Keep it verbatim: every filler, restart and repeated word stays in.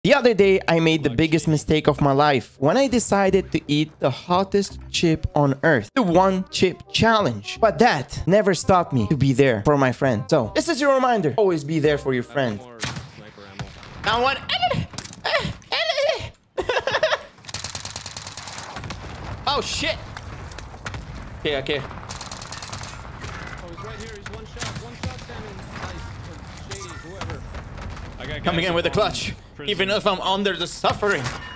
The other day, I made the biggest mistake of my life when I decided to eat the hottest chip on earth, the one chip challenge. But that never stopped me to be there for my friend. So this is your reminder, always be there for your friend. Now one. Oh shit. Okay, okay. Oh, he's right here. He's one shot. One shot, Salmon. Nice. Shady, whoever. Coming in with a clutch, even if I'm under the suffering.